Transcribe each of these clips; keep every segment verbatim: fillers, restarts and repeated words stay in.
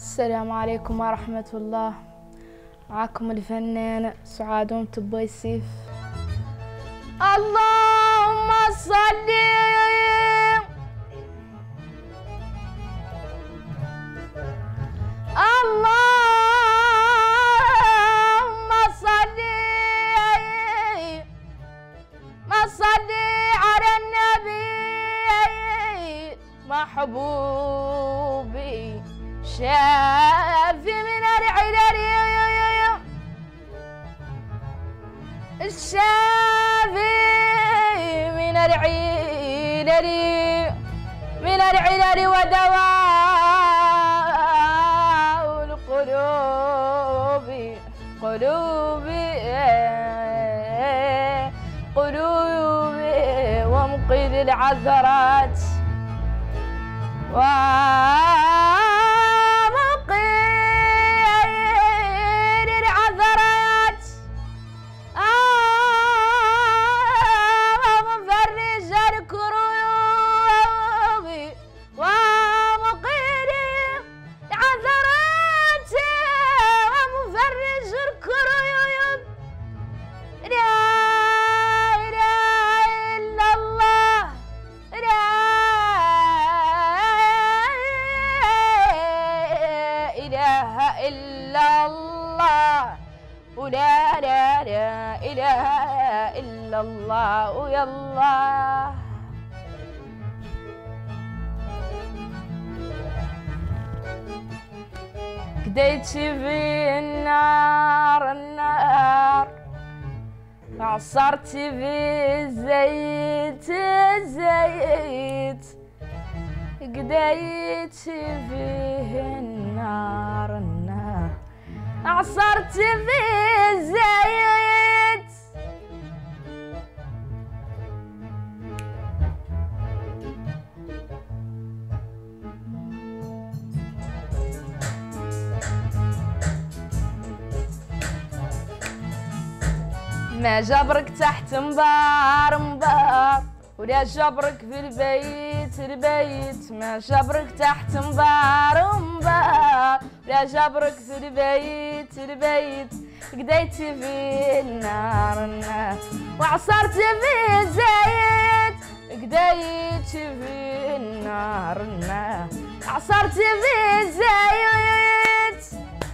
السلام عليكم ورحمة الله. معكم الفنانة سعاد أم تبويسيف. اللهم صل اللهم صل ما صل على النبي محبوبي شافي من العلل الشافي من العلل من العلل ودواء القلوب قلوبي قلوبي ومقيل العثرات ومقيل العثرات ومفرج الكروب ومقيل العثرات ومفرج الكروب. لا إله إلا الله لا إله إلا الله ولا لا لا إله إلا الله ويا الله. قديت في النار النار عصرت في الزيت الزيت قديت فيه النار النار عصرت فيه الزيت ما جبرك تحت مبار مبار ولا جبرك في البيت البيت ما جبرك تحت مبار مبار ولا جبرك في البيت البيت قديت في النار النار وعصرت في الزيت قديت في النار النار عصرت في الزيت.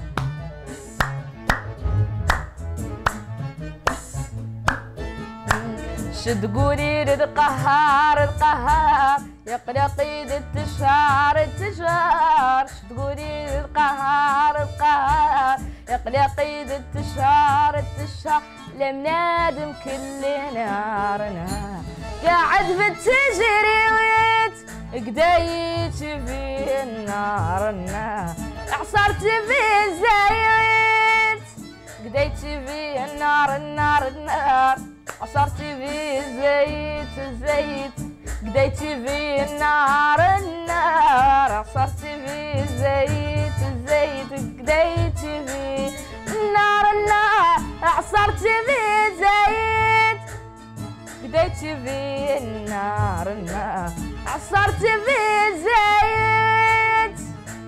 شد قولي للقهار القهار يقلق ايد التشهار التشهار شد قولي للقهار القهار يقلق ايد التشهار التشهار لم نادم كل نار نار قاعد بالتجريويت قديت في النار النار عصرت في الزيت قديت في النار النار النار عصرت في الزيت الزيت قديت في النار النار عصرت في الزيت الزيت قديت في النار النار عصرت في الزيت قديت في النار النار عصرت في الزيت.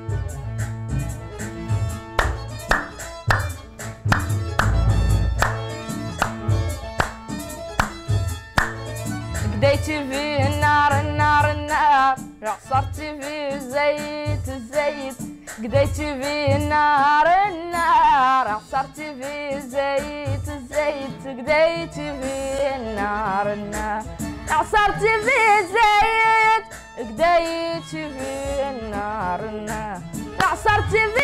قديت في النار النار النار عصرت في الزيت الزيت قديت في النار النار عصرت في الزيت الزيت قديت في النار النار عصرت في الزيت قديت في النار النار عصرت في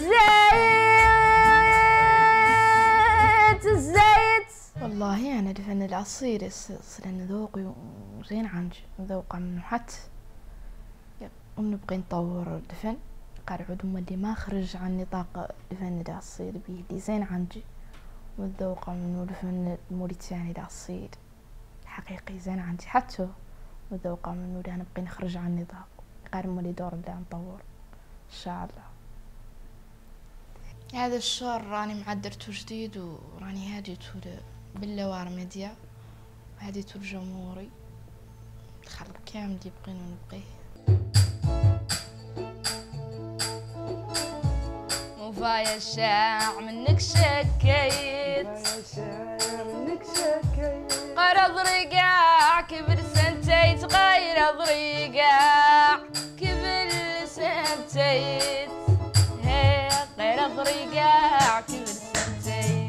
الزيت الزيت. والله أنا الفن العصير يصير لنا ذوقي وزين عنج ذوق منه حتى ونبغي نطور الفن قاعد اللي ما خرج عن نطاق الفن العصير بيه اللي زين عنجي والذوق منه الفن الموريتاني العصير حقيقي زين عندي حتى وذوق منه اللي نبغي نخرج عن نطاق قاعد مولي دور اللي نطور إن شاء الله. هذا الشهر راني معدرته جديد وراني هاديته باللوار ميديا وهاديته الجمهوري خلق كامل يبغينا نبغيه. موفايا الشاع منك شكيت قرض رقاع كبر سنتيت غير ضريقاع كبر سنتيت هي غير ضريقاع كبر سنتيت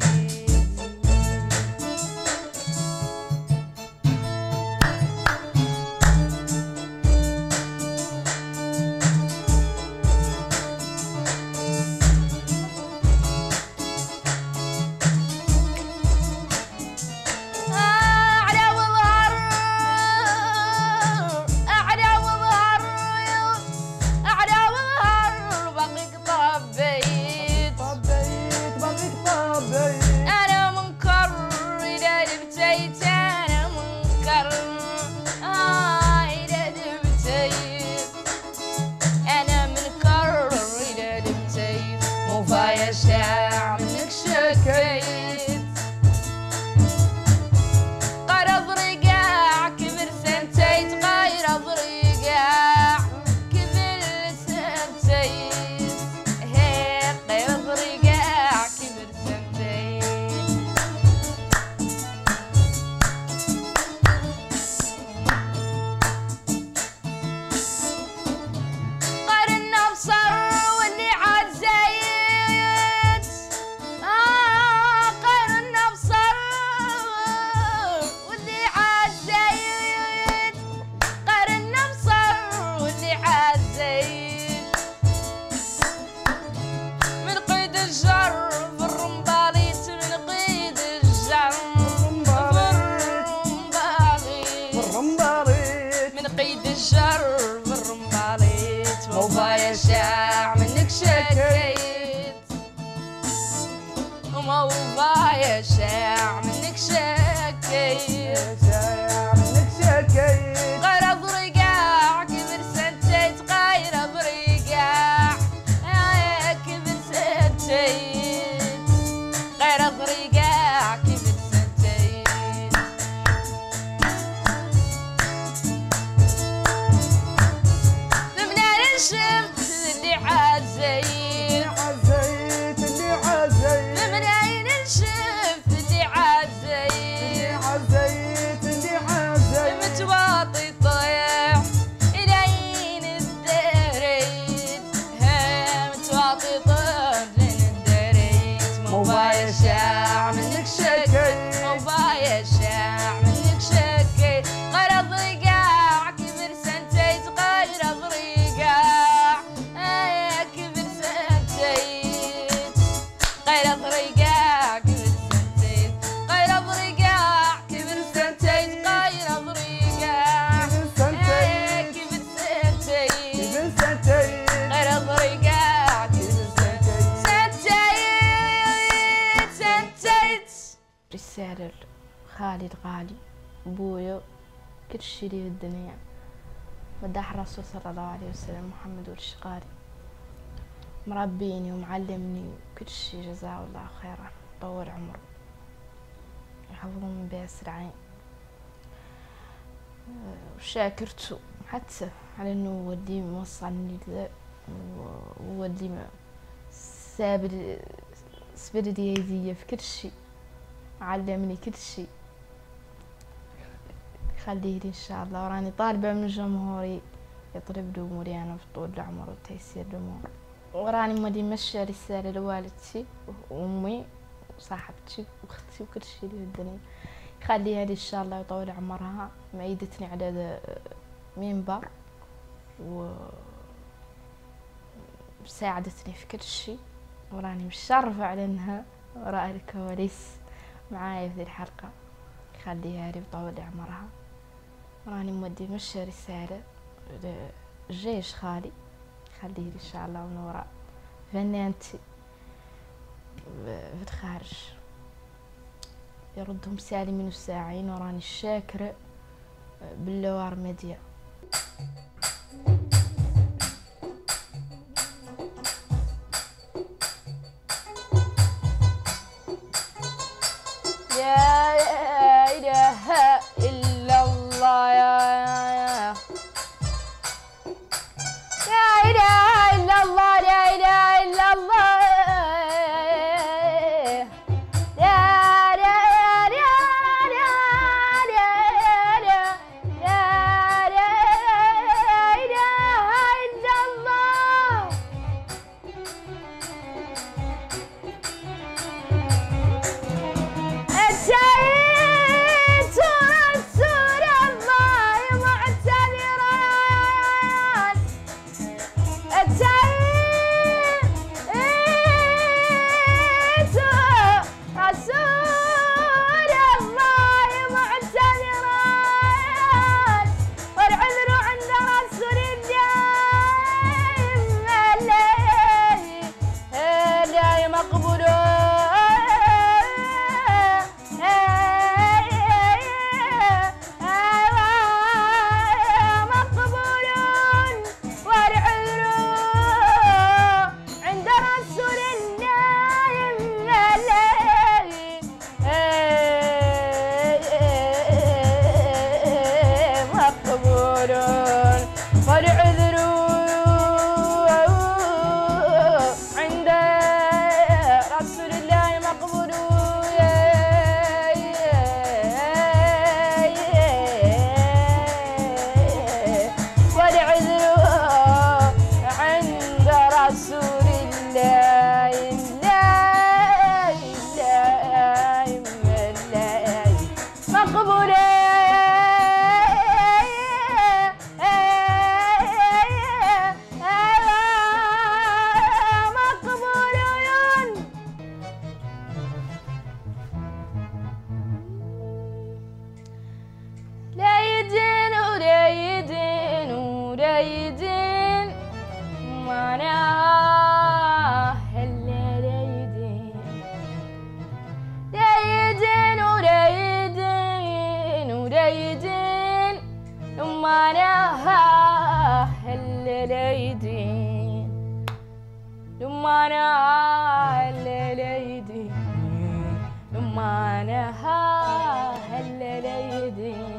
موفايا الشاع منك شكيت موفايا الشاع منك شكيت غرض رقاع كبر سنتيت غير برقاع كبر سنتيت غير برقاع كبر سنتيت شفت اللي عزيت عزيت اللي عزيت من عين شفت اللي عزيت عزيت اللي عزيت متواطي طيح العين الدريت ها متواطي طيح لين الدريت موفايا الشاع منك شكيت موفايا الشاع منك شكيت غرض رقاع كبر سنتيت غير ضريقاع غير ضريقاع كبر سنتيت غير ضريقاع كبر سنتيت غير ضريقاع كبر سنتيت غير ضريقاع كبر سنتيت سنتيت رسالة خالي الغالي بويا كل شي لي بالدنيا مداح الرسول صلى الله عليه وسلم محمد والشقاري مربيني ومعلمني كل شي جزاه الله خيرا طول عمره يحفظه من بأسر عين وشاكرته حتى على انه ودي موصلني لذا وودي سابر سبر يدي في كل شي علمني كل شي خليه لي ان شاء الله وراني طالبة من جمهوري يطلب لي اموري انا في طول العمر وتيسير الامور وراني مودي ماشية رسالة لوالدتي وامي وصاحبتي واختي وكل شي اللي في الدنيا يخليها لي ان شاء الله ويطول عمرها مأيدتني على منبر و ساعدتني في كل شي وراني مشرفة على انها وراء الكواليس معايا في ذي الحلقة يخليها لي ويطول عمرها وراني مودي ماشية رسالة لجيش خالي خليه لي ان شاء الله من وراء فنانتي في الخارج يردهم سالمين وساعين وراني الشاكرة باللوار ميديا. يا إله إلا الله يا لا إله إلا الله لا إله إلا الله رسول الله الله الله الله مقبولة لا يدين ولا يدين ولا يدين معناها هلا لا يدين لا يدين ولا يدين ولا يدين معناها هلا لا يدين معناها هلا لا يدين معناها هلا لا يدين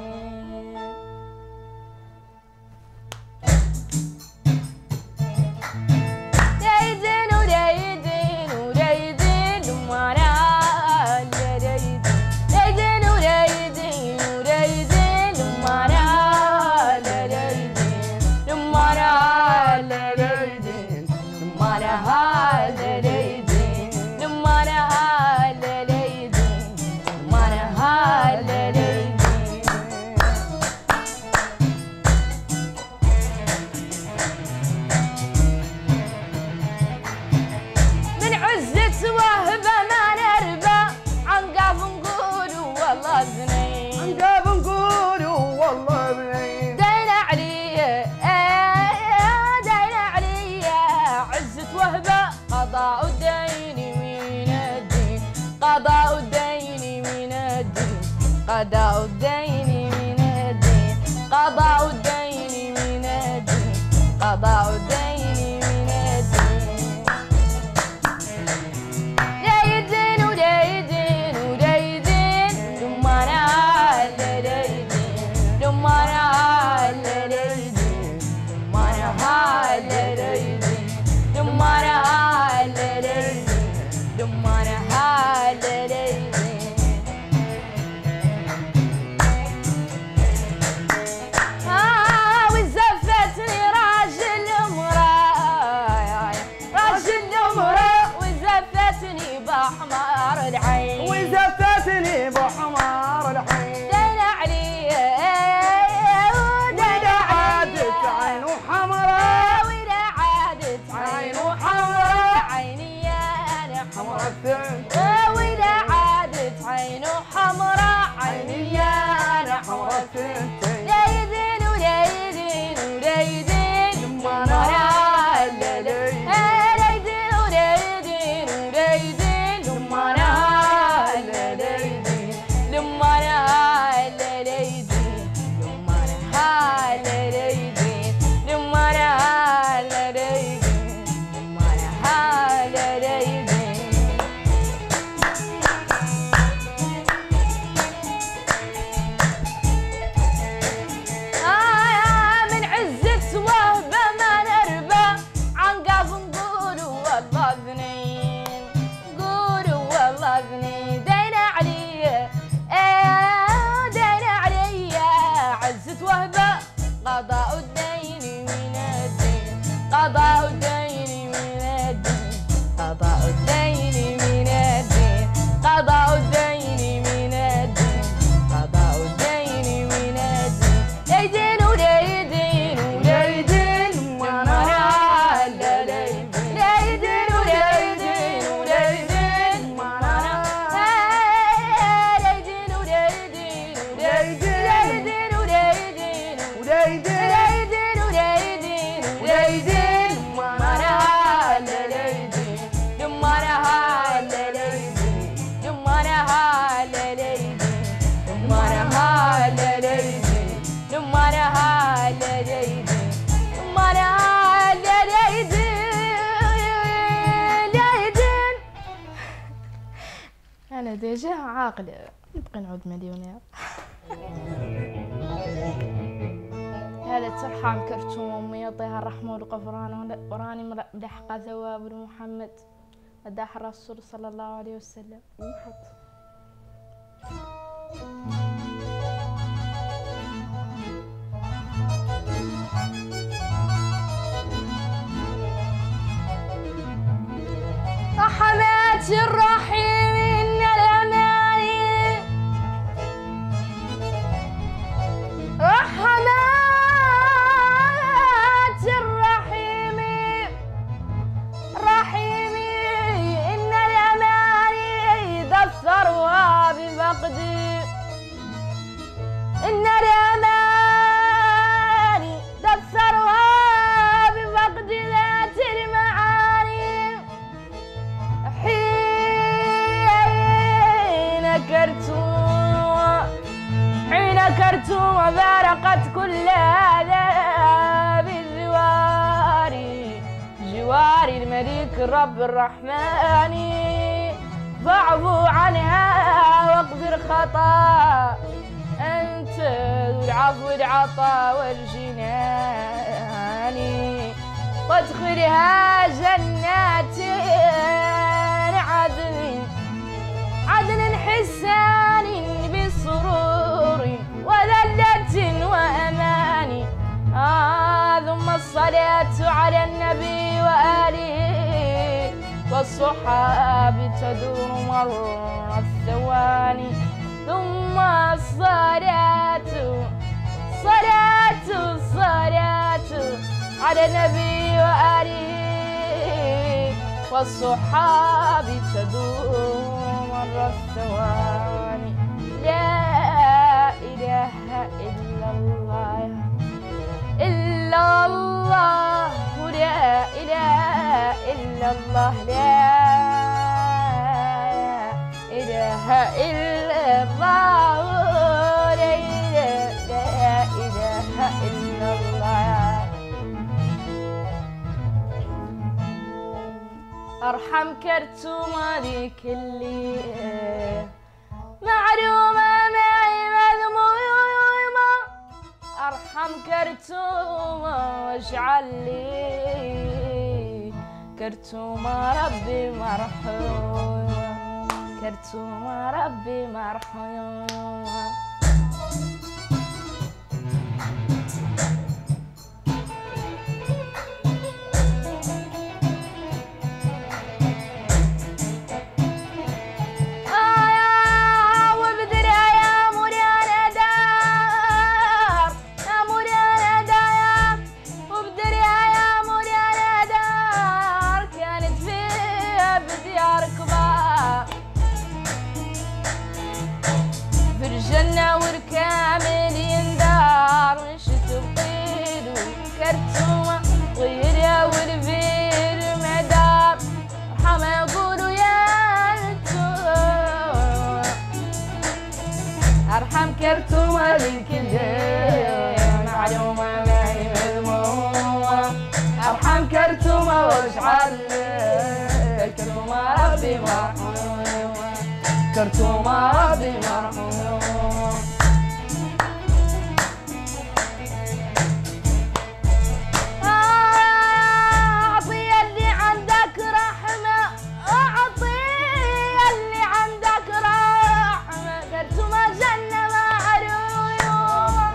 قضاء الدين من الدين قضاء الدين من الدين قضاء الدين من الدين قضاء الدين من الدين قضاء الدين من الدين لا يدين ولا يدين ولا يدين ثم انا لا لا يدين ثم انا لا لا يدين ثم انا لا لا يدين ثم انا بحمار العين وزفتني بحمار العين دين علي وإذا عادت عينه حمراء وإذا عادت عينه حمراء عيني أنا حمراء الثنت وإذا عادت عينه حمراء عيني أنا حمراء الثنت لا يدين ولا يدين ولا يدين يما أنا لا لا يدين ولا يدين ولا يدين قضاء الدين من الدين قضاء الدين من الدين قضاء الدين من الدين قضاء الدين من الدين قضاء الدين من الدين لا يدين ولا يدين ولا يدين وانا لا لا يدين لا يدين ولا يدين ولا يدين وانا لا يدين ولا يدين ولا يدين لا يدين ولا يدين ولا يدين أنا ديجا عاقلة نبقى نعود مليونير هذا ترحم كرتوم يعطيها الرحمة والغفران وراني ملحقة ثواب محمد مداح الرسول صلى الله عليه وسلم. رحمات الرحيم إن الأماني رحمات الرحيم رحيم إن الأماني ذا الثروى بفقدي إن الأماني ذا الثروى بفقد ذات المعاني حين كرتم حين كرتم وبارقت كل هذا بالجوار جوار الملك الرب الرحمن فاعفو عنها واغفر خطا أنت ذو العفو العطا والجنان وادخلها جنات عدن عدن حسان بسرور وذلة وأمان آه ثم الصلاة على النبي وآله والصحاب تدور مر الثواني ثم الصلاة صلاة الصلاة على النبي وآله والصحاب تدور مر الثواني لا إله إلا الله إلا الله لا إله إلا الله لا إله إلا الله لا إله إلا الله أرحم كرتم ذيك اللي معلومة معي مذمومة أرحم كرتم واجعل لي كرتم ربي مرحوم كرتم ربي مرحوم الجنة والكامل يندار نشت بقيد وكرتومة طيرة والفيل مدار رحمة يقولوا يا انتوما أرحم كرتومة للكل معلومة معي مذمومة أرحم كرتومة واجعل كرتومة ربي مرحوم كرتومة ربي مرحوم أعطي اللي عندك رحمة أعطي اللي عندك رحمة كرتومة جنة مع العيون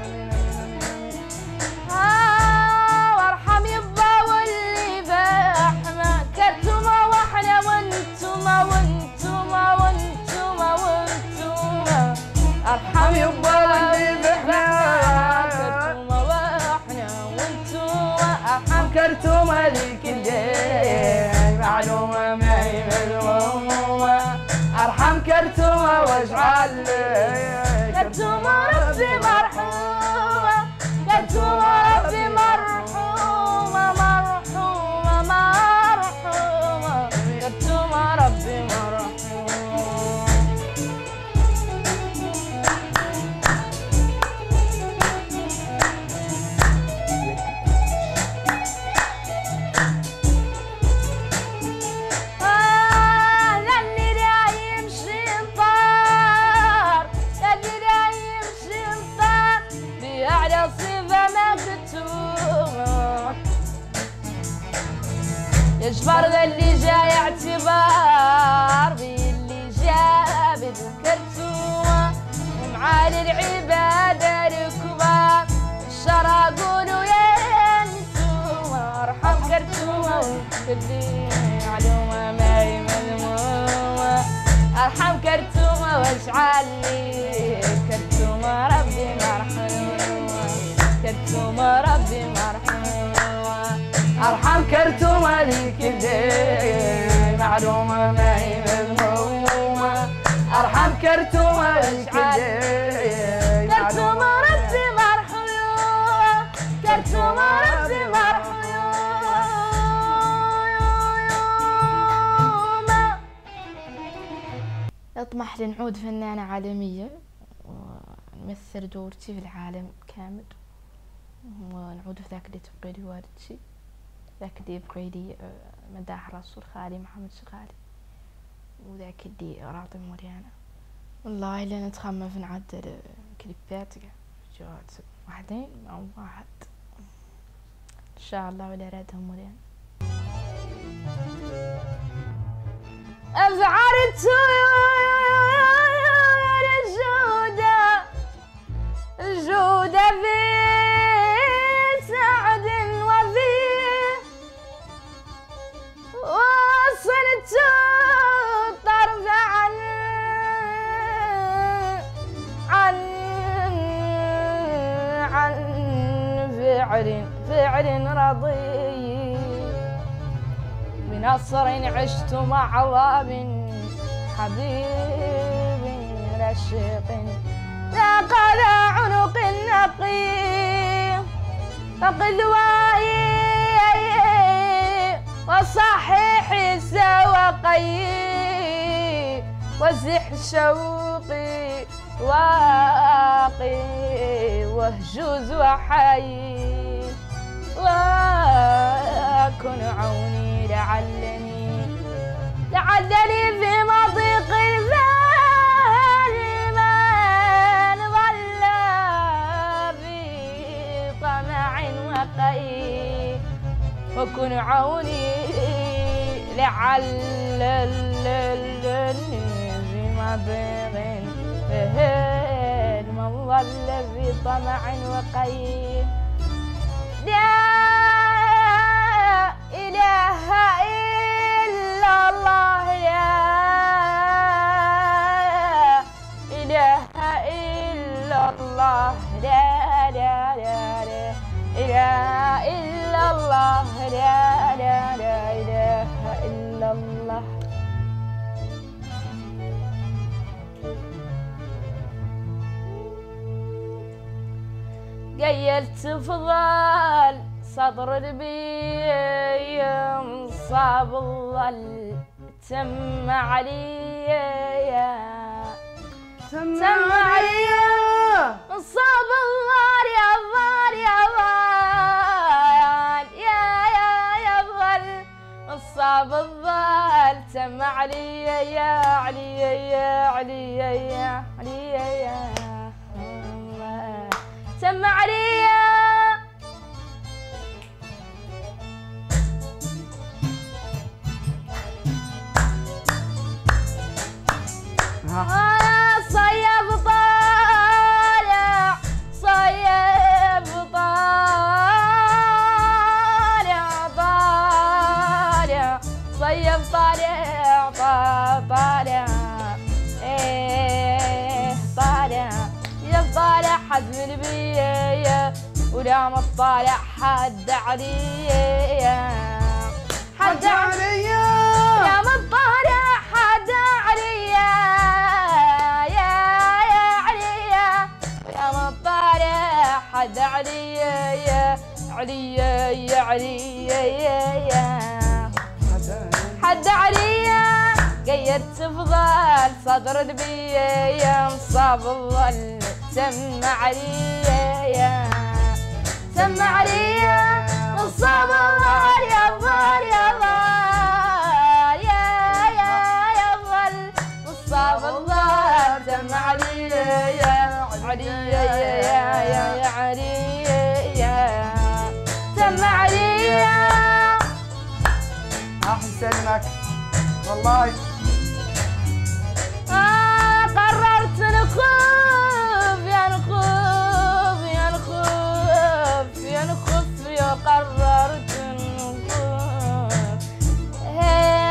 وارحم يبا واللي فاحمة كرتومة واحنا وانتوما وانتوما وانتوما وانتوما ارحم يبا واللي فاحنا كرتومة واحنا وانتوما ارحم كرتومة للكل معلومة معي مذمومة ارحم كرتومة واجعل كرتومة ربي مرحومة كرتومة ربي مرحومة مرحومة مرحومة كرتومة ربي مرحومة يجبر اللي جاي اعتبار باللي جاب الكرتومة ومعالي العبادة الكبار الشرع قولوا يا انتوما ارحم كرتومة وكلي معلومة ما هي مذمومة. أرحم كرتومة واشعلي كرتومة ربي مرحومة، كرتومة ربي مرحومة. أرحم كرتومة ذيك الدين معلومة ما هي مذمومة. أرحم كرتومة ذيك الدين كرتومة ربي مرحومة، كرتومة ربي مرحومة. أطمح لنعود فنانة عالمية ونمثل دورتي في العالم كامل، ونعود في ذاك اللي تبقي لي والدتي، ذاك اللي يبقي لي مداح رسول خالي محمد شغالي، وذاك اللي راضي مريانا. والله إلا نتخمم في نعدل كليبات جوات واحدين أو واحد إن شاء الله ولا رادهم مريانا. أفعرت الجودة الجودة في سعد وفي وصلت الطرف عن عن عن فعل فعل رضي بنصر عشت مع عظام حبيب رشيق ذاق ذا عنق نقي فقذوائي وصحيح سوقي وزح شوقي واقي وهجوز وحي وكن عوني لعلني لعلني في مضيق الفعل من ظل في طمع وقي وكن عوني لعلني في مضيق الفعل من ظل في طمع وقي. لا إله إلا الله لا إله إلا الله لا لا لا لا إله إلا الله لا لا لا إله إلا الله. قيلت فضال صدر البيم صاب الظل تم علي تم علي صاب الظل يا ظل يا ظل يا يا يا ظل صاب الظل تم علي يا علي يا علي يا علي يا تم علي صيب طالع صيب طالع طالع صيب طالع طالع ايه طالع طالع حد من بيه ولا مطالع حد عليا حد عليا يا مطالع حد عليا يا يا عليا يا مطالع حد عليا يا عليا يا عليا يا حد عليا قيدت فضل صدر البيه مصاب الظل سم عليا سم عليا مصاب الظل يا ظل يا ظل يا يا يا ظل مصاب الظل سم عليا يا عليا يا يا يا عليا سم عليا. أحسنك والله. آه قررت نخوف يا نخوف يا نخوف يا نخوف يا قررت نخوف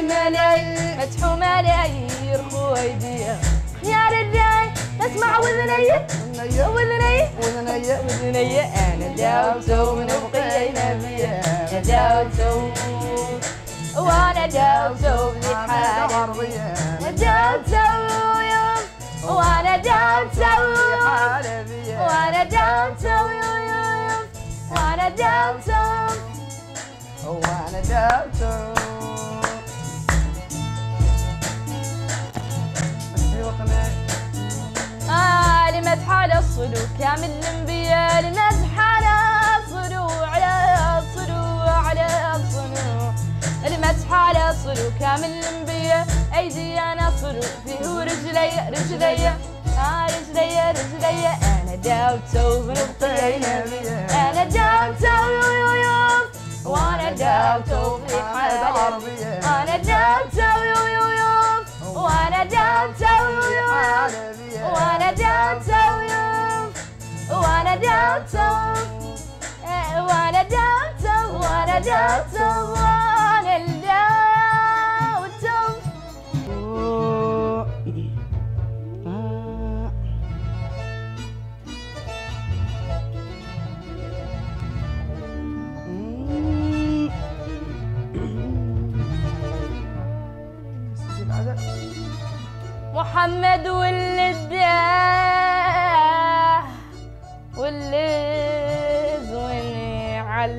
وذنية ونية وذنية ونية وذنية أنا داوتو ونبقي نبيا أنا داوتو وأنا داوتو بحالي عربية داوتو يوم وأنا داوتو حالبية وأنا داوتو يوم وأنا داوتو وانا داوتو آه لمدح على الصلو كامل الانبياء لمدح على الصلو على الصلو على الصلو لمدح على الصلو كامل الانبياء ايدي انا صلو فيه رجلي رجلي آه رجلي رجلي انا داوتو بنبقي نبي انا داوتو يوم وانا داوتو في حالي انا داوتو يوم وانا داوتو يوم وانا داوتو يوم وانا داوتو وانا داوتو وانا داوتو وانا داوتو محمد واللي اداه واللي زويني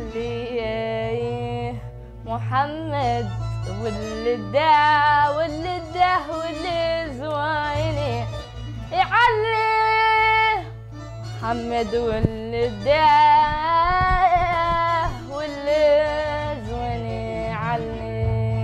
عليه محمد واللي اداه واللي اداه واللي زويني يعليه محمد واللي اداه واللي زويني عليه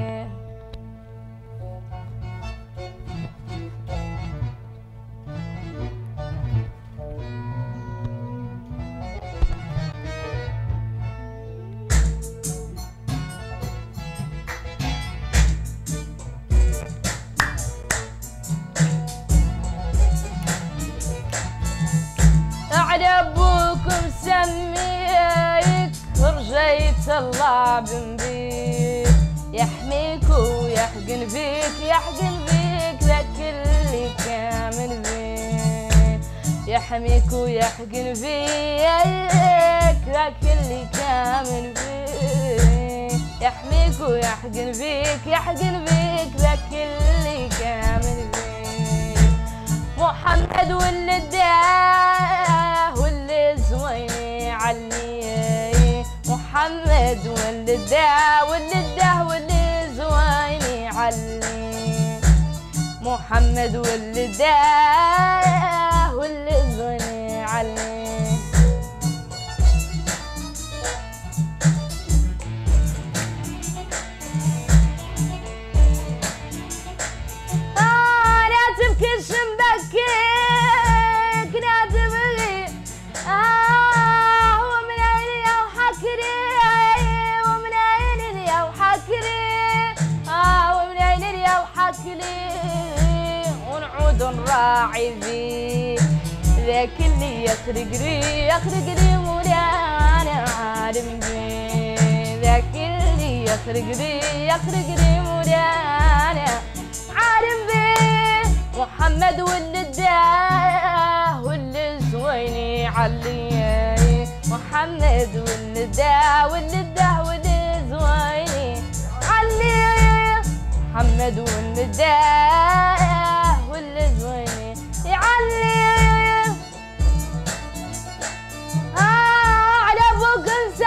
أبوكم سميك رجيت الله بنبيك يحميك ويحقن بيك يحقن بيك ذاك اللي كامل بيك يحميك ويحقن بيك ذاك اللي كامل بيك يحميك ويحقن بيك يحقن بيك ذاك اللي كامل بيك محمد واللي اداه واللي زويني عليه محمد واللي اداه واللي اداه واللي زويني عليه محمد واللي اداه واللي زويني عليه آه لا تبكي شمبكيك لا تبغي آه ومن عيني يا وحكري ومن عيني يا وحكري آه ومن عيني يا وحكري ونعود نراعي فيه ذاك اللي يخرج لي يخرج لي مولانا عالم بيه ذاك اللي يخرج لي يخرج لي مولانا عالم بيه محمد واللي اداه واللي زويني عليه محمد واللي اداه واللي اداه واللي زويني عليه محمد واللي اداه واللي زويني عليه آه على ابوك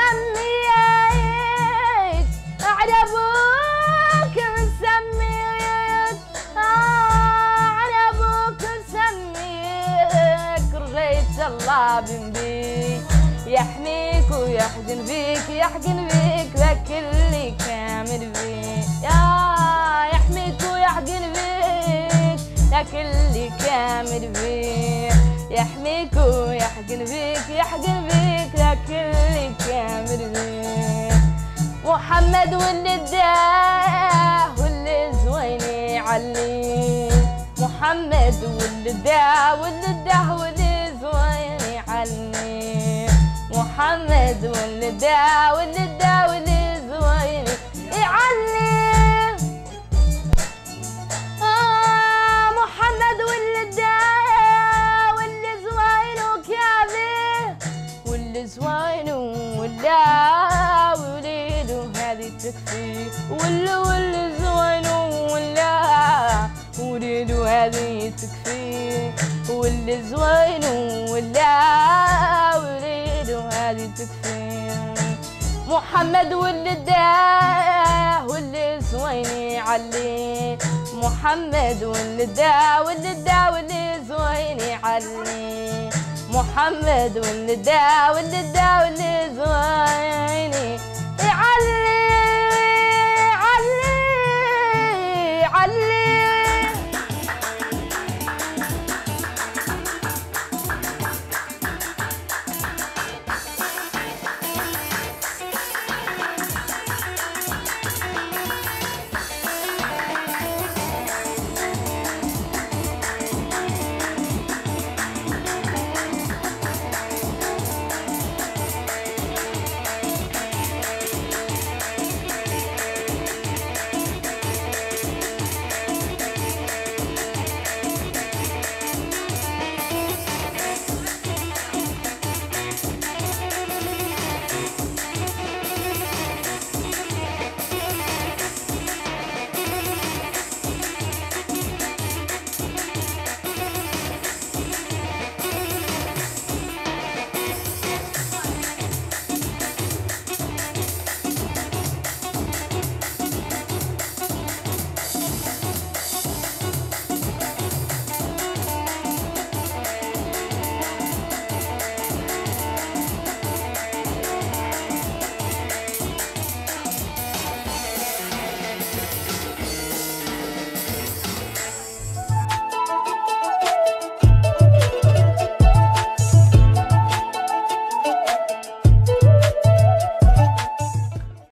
مسميك على ابوك مسميك آه على ابوك مسميك رجيت الله بنبيك يحميك ويحقن بيك يحقن بيك ذاك اللي كامل بيك يا يحميك ويحقن بيك ذاك اللي كامل بيك يحميك ويحقن بيك يحقن بيك ذاك اللي كامل بيك محمد واللي اداه واللي زويني عليه محمد واللي اداه واللي اداه واللي زويني عليه محمد واللي اداه واللي اداه واللي زويني عليه آه محمد واللي اداه واللي تكفي واللي واللي زوين ولا وليد وهذه تكفي واللي زوين ولا وليد وهذه تكفي محمد واللي داه واللي زوين علي محمد واللي داه واللي داه واللي زوين علي محمد واللي داه واللي داه واللي زويني